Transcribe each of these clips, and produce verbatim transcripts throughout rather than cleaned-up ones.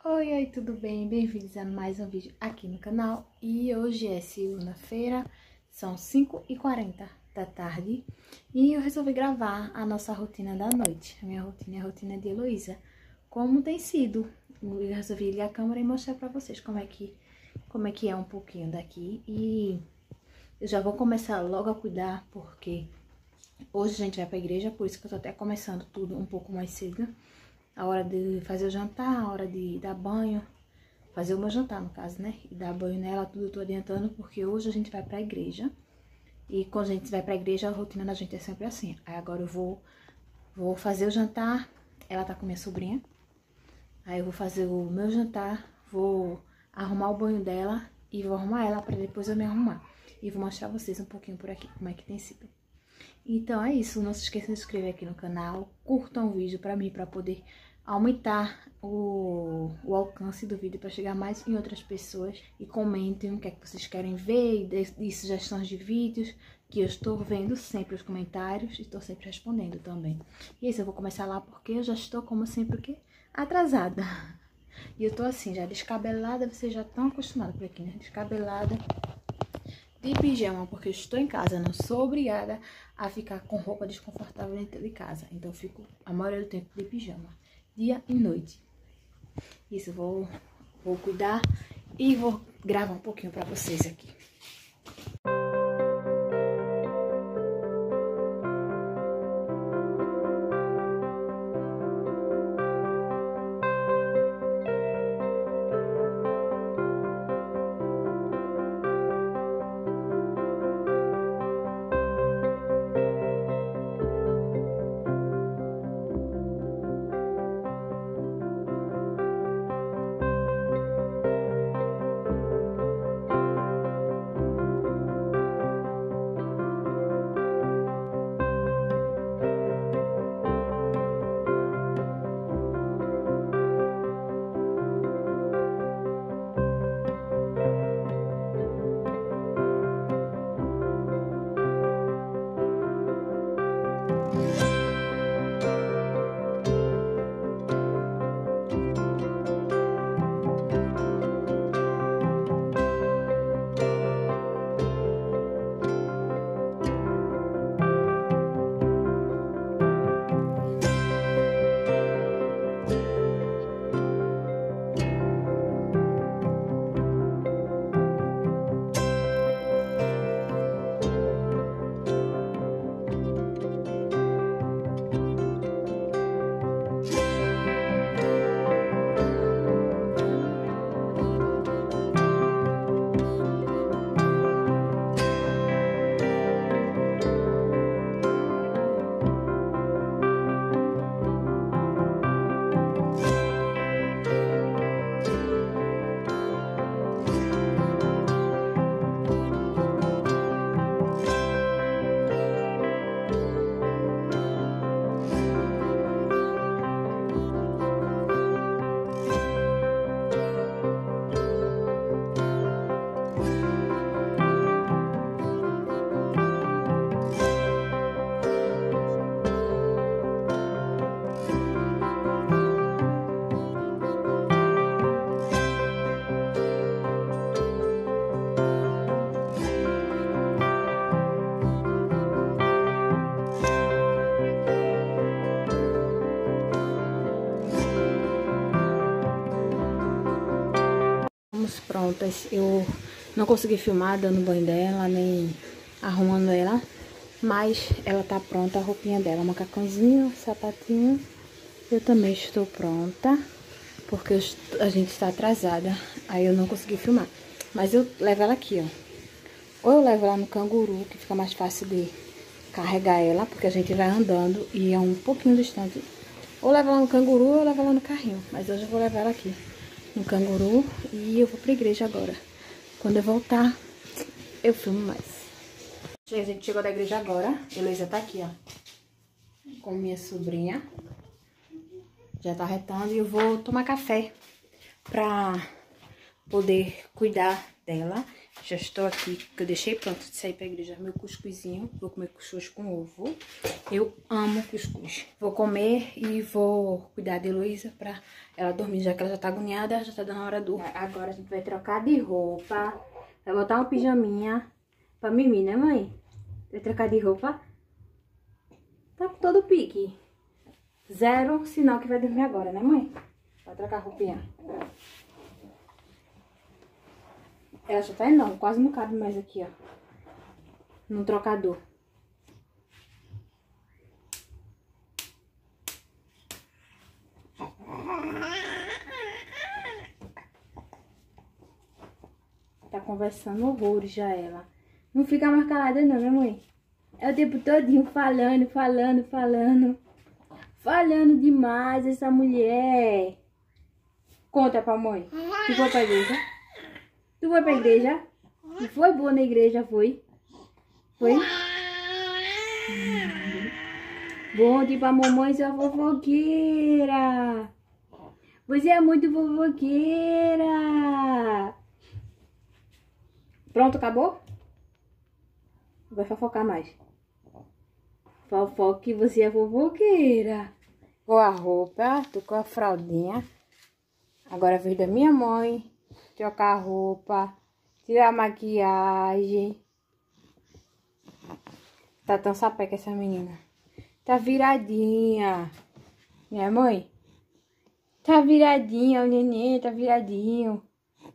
Oi, oi, tudo bem? Bem-vindos a mais um vídeo aqui no canal. E hoje é segunda-feira, são cinco e quarenta da tarde e eu resolvi gravar a nossa rotina da noite. A minha rotina é a rotina de Heloísa. Como tem sido? Eu resolvi ligar a câmera e mostrar pra vocês como é que, como é que é um pouquinho daqui. E eu já vou começar logo a cuidar, porque hoje a gente vai pra igreja, por isso que eu tô até começando tudo um pouco mais cedo. A hora de fazer o jantar, a hora de dar banho, fazer o meu jantar no caso, né? E dar banho nela, tudo eu tô adiantando, porque hoje a gente vai pra igreja. E quando a gente vai pra igreja, a rotina da gente é sempre assim. Aí agora eu vou, vou fazer o jantar, ela tá com minha sobrinha. Aí eu vou fazer o meu jantar, vou arrumar o banho dela e vou arrumar ela pra depois eu me arrumar. E vou mostrar pra vocês um pouquinho por aqui, como é que tem sido. Então é isso, não se esqueçam de se inscrever aqui no canal, curtam o vídeo pra mim, pra poder aumentar o, o alcance do vídeo, pra chegar mais em outras pessoas. E comentem o que é que vocês querem ver, e, e sugestões de vídeos, que eu estou vendo sempre os comentários e estou sempre respondendo também. E isso, eu vou começar lá porque eu já estou, como sempre, o quê? Atrasada. E eu tô assim, já descabelada, vocês já estão acostumados por aqui, né? Descabelada, de pijama, porque eu estou em casa, não sou obrigada a ficar com roupa desconfortável dentro de casa. Então eu fico a maioria do tempo de pijama, dia e noite. Isso, eu vou, vou cuidar e vou gravar um pouquinho pra vocês aqui. Prontas, eu não consegui filmar dando banho dela, nem arrumando ela, mas ela tá pronta, a roupinha dela, macacãozinho, sapatinho. Eu também estou pronta, porque eu, a gente está atrasada, aí eu não consegui filmar, mas eu levo ela aqui, ó. Ou eu levo ela no canguru, que fica mais fácil de carregar ela, porque a gente vai andando e é um pouquinho distante. Ou levo ela no canguru ou eu levo ela no carrinho, mas hoje eu vou levar ela aqui no canguru e eu vou pra igreja agora. Quando eu voltar, eu filmo mais. Gente, a gente chegou da igreja agora. Heloísa tá aqui, ó, com minha sobrinha. Já tá retando e eu vou tomar café pra poder cuidar dela. Já estou aqui, que eu deixei pronto de sair pra igreja. Meu cuscuzinho, vou comer cuscuz com ovo. Eu amo cuscuz. Vou comer e vou cuidar de Heloísa pra ela dormir, já que ela já tá agoniada, já tá dando a hora do... Agora a gente vai trocar de roupa. Vai botar um pijaminha pra Mimi, né, mãe? Vai trocar de roupa. Tá com todo o pique. Zero sinal que vai dormir agora, né, mãe? Vai trocar a roupinha. Ela já tá enorme, quase não cabe mais aqui, ó. No trocador. Tá conversando horrores já ela. Não fica mais calada não, né, mãe? É o tempo todinho falando, falando, falando. Falando demais essa mulher. Conta pra mãe. Tu foi pra igreja? Tu foi pra igreja? Tu foi boa na igreja, foi? Foi? Bom dia pra mamãe, sua fofoqueira. Você é muito fofoqueira. Pronto, acabou? Vai fofocar mais. Fofoca que você é fofoqueira. Com a roupa, tô com a fraldinha. Agora a vez da minha mãe. Trocar a roupa. Tirar a maquiagem. Tá tão sapeca essa menina. Tá viradinha. Minha mãe? Tá viradinha, o neném tá viradinho.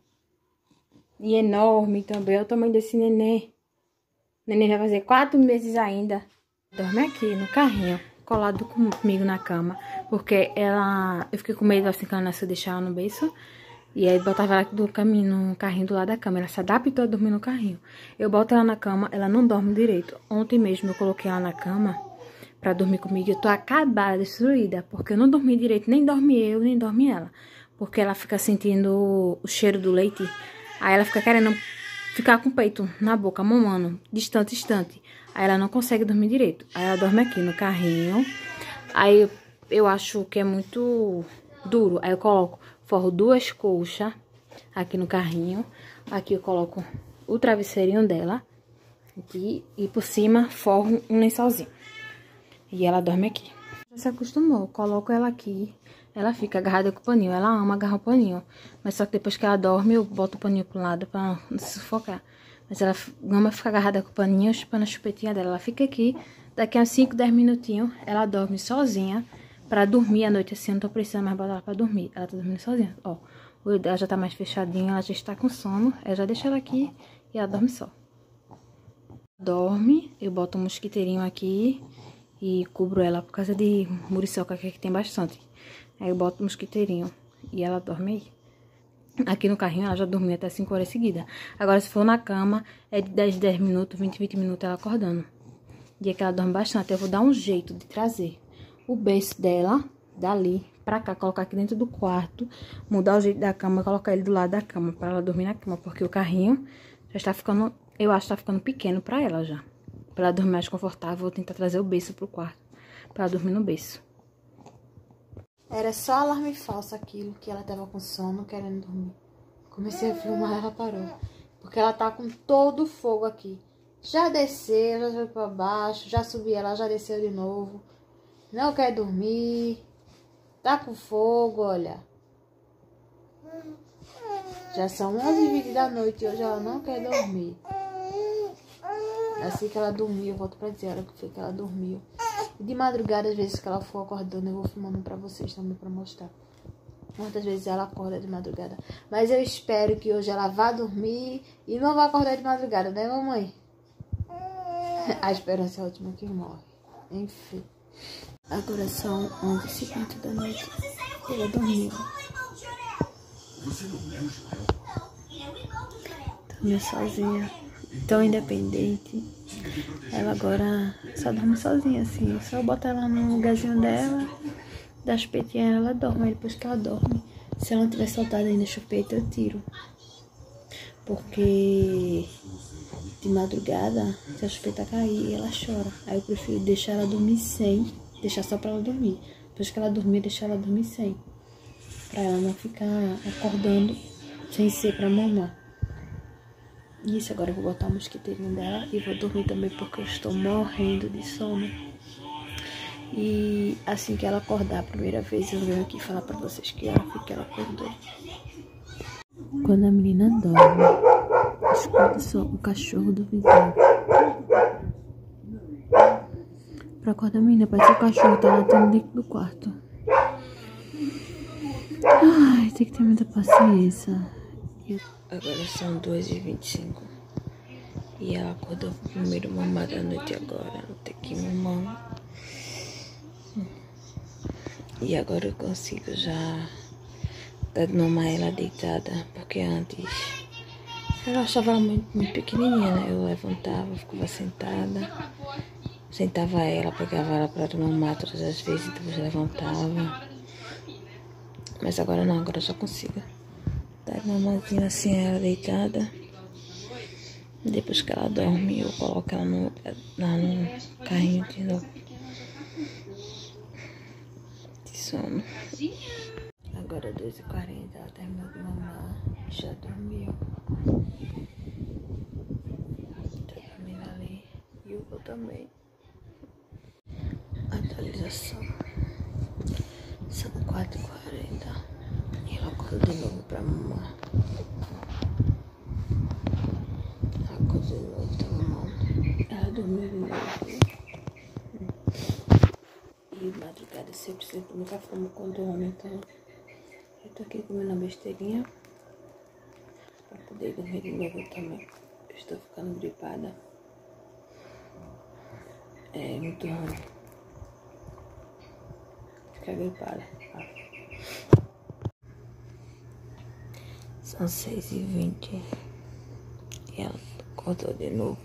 E enorme também, é o tamanho desse neném. O neném vai fazer quatro meses ainda. Dorme aqui no carrinho, colado comigo na cama. Porque ela... Eu fiquei com medo assim que ela nasceu, deixar ela no berço. E aí botava ela do caminho, no carrinho do lado da cama. Ela se adaptou a dormir no carrinho. Eu boto ela na cama, ela não dorme direito. Ontem mesmo eu coloquei ela na cama pra dormir comigo. Eu tô acabada, destruída. Porque eu não dormi direito, nem dorme eu, nem dorme ela. Porque ela fica sentindo o cheiro do leite. Aí ela fica querendo ficar com o peito na boca, mamando, distante, distante. Aí ela não consegue dormir direito. Aí ela dorme aqui no carrinho. Aí eu, eu acho que é muito duro. Aí eu coloco, forro duas colchas aqui no carrinho. Aqui eu coloco o travesseirinho dela. Aqui, e por cima forro um lençolzinho. E ela dorme aqui. Já se acostumou. Eu coloco ela aqui. Ela fica agarrada com o paninho. Ela ama agarrar o paninho. Mas só que depois que ela dorme, eu boto o paninho pro lado pra não se sufocar. Mas ela ama ficar agarrada com o paninho, chupando a chupetinha dela. Ela fica aqui. Daqui a uns cinco, dez minutinhos, ela dorme sozinha. Pra dormir à noite assim. Eu não tô precisando mais botar ela pra dormir. Ela tá dormindo sozinha. Ó, o olho dela já tá mais fechadinho. Ela já está com sono. Eu já deixo ela aqui e ela dorme só. Dorme. Eu boto um mosquiteirinho aqui. E cubro ela por causa de muriçoca, que aqui tem bastante. Aí eu boto o mosquiteirinho e ela dorme aí. Aqui no carrinho ela já dormiu até cinco horas seguidas. Agora se for na cama, é de dez, dez minutos, vinte, vinte minutos ela acordando. Dia que ela dorme bastante, eu vou dar um jeito de trazer o berço dela dali pra cá, colocar aqui dentro do quarto, mudar o jeito da cama, colocar ele do lado da cama pra ela dormir na cama, porque o carrinho já está ficando, eu acho que tá ficando pequeno pra ela já. Pra ela dormir mais confortável, vou tentar trazer o berço pro quarto, pra ela dormir no berço. Era só alarme falso aquilo, que ela tava com sono, querendo dormir. Comecei a filmar, ela parou. Porque ela tá com todo o fogo aqui. Já desceu, já foi pra baixo, já subi ela, já desceu de novo. Não quer dormir. Tá com fogo, olha. Já são onze e vinte da noite e hoje ela não quer dormir. Assim que ela dormiu, eu volto pra dizer a hora que foi que ela dormiu. E de madrugada, às vezes que ela for acordando, eu vou filmando pra vocês também, pra mostrar. Muitas vezes ela acorda de madrugada. Mas eu espero que hoje ela vá dormir e não vá acordar de madrugada, né, mamãe? A esperança é a última que morre. Enfim. Agora são onze e cinquenta da noite. Ela dormiu. Dormiu sozinha. Tão independente. Ela agora só dorme sozinha, assim. Só bota ela no lugarzinho dela, dá chupetinha, ela dorme. Aí depois que ela dorme, se ela não tiver soltado ainda a chupeta, eu tiro. Porque de madrugada, se a chupeta cair, ela chora. Aí eu prefiro deixar ela dormir sem, deixar só pra ela dormir. Depois que ela dormir, deixar ela dormir sem. Pra ela não ficar acordando sem ser pra mamar. Isso, agora eu vou botar o mosquiteirinho dela e vou dormir também porque eu estou morrendo de sono. E assim que ela acordar a primeira vez, eu venho aqui falar pra vocês que hora foi que ela acordou. Quando a menina dorme, escuta só o cachorro do vizinho. Pra acordar a menina, parece que o cachorro tá latendo dentro do quarto. Ai, tem que ter muita paciência. Agora são duas e vinte e cinco. E ela acordou pro primeiro mamar da noite agora. Ela tem que mamar. E agora eu consigo já dar de mamar ela deitada. Porque antes ela achava ela muito, muito pequenininha, né? Eu levantava, ficava sentada. Sentava ela, pegava ela pra mamar todas as vezes e depois levantava. Mas agora não, agora eu só consigo dar mamadinha assim ela deitada. Depois que ela dorme, eu coloco ela no, lá no carrinho de novo. De sono. Agora é duas e quarenta, ela terminou de mamar, já dormiu. Tá dormindo ali. E o eu também. Atualização. São quatro e quarenta. E ela acorda de novo pra mamar. Ela acorda de novo, tá mamando. Ela dormiu de novo. E madrugada sempre, sempre, nunca fumo quando dorme, então eu tô aqui comendo uma besteirinha pra poder dormir de novo também. Eu estou ficando gripada. É muito ruim ficar gripada. Ah. São seis e vinte e ela acordou de novo.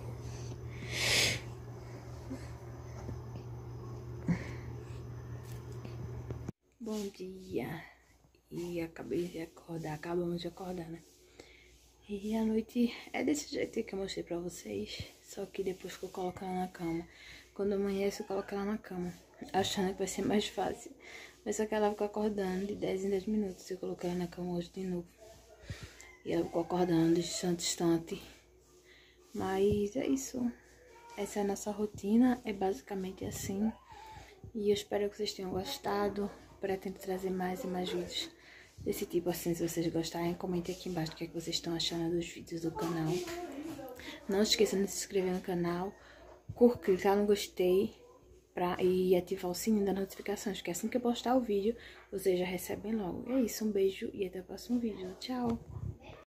Bom dia. E acabei de acordar, acabamos de acordar, né? E a noite é desse jeito que eu mostrei pra vocês. Só que depois que eu coloco ela na cama. Quando amanhece eu coloco ela na cama, achando que vai ser mais fácil. Mas só que ela ficou acordando de dez em dez minutos. Eu coloquei ela na cama hoje de novo. E ela ficou acordando de instante em instante. Mas é isso. Essa é a nossa rotina, é basicamente assim. E eu espero que vocês tenham gostado. Pretendo trazer mais e mais vídeos desse tipo assim. Se vocês gostarem, comentem aqui embaixo o que, é que vocês estão achando dos vídeos do canal. Não se esqueçam de se inscrever no canal, curtir, clicar no gostei pra, e ativar o sininho das notificações, porque assim que eu postar o vídeo, vocês já recebem logo. É isso, um beijo e até o próximo vídeo. Tchau!